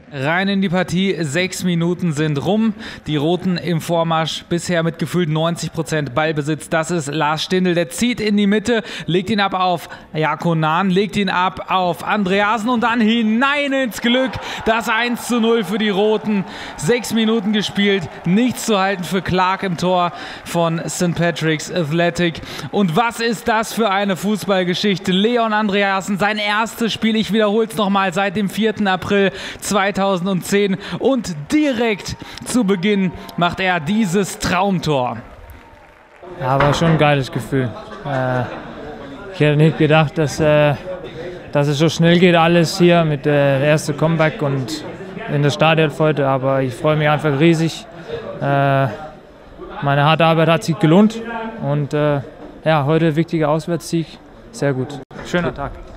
Rein in die Partie, 6 Minuten sind rum. Die Roten im Vormarsch, bisher mit gefühlt 90% Ballbesitz. Das ist Lars Stindl, der zieht in die Mitte, legt ihn ab auf Jako Nahn, legt ihn ab auf Andreasen und dann hinein ins Glück. Das 1:0 für die Roten. 6 Minuten gespielt, nichts zu halten für Clark im Tor von St. Patrick's Athletic. Und was ist das für eine Fußballgeschichte? Leon Andreasen, sein erstes Spiel, ich wiederhole es nochmal, seit dem 4. April 2010 und direkt zu Beginn macht er dieses Traumtor. Ja, war schon ein geiles Gefühl. Ich hätte nicht gedacht, dass es so schnell geht alles hier mit der ersten Comeback und in der Stadion heute, aber ich freue mich einfach riesig. Meine harte Arbeit hat sich gelohnt und ja, heute wichtiger Auswärtssieg, sehr gut. Schöner Tag.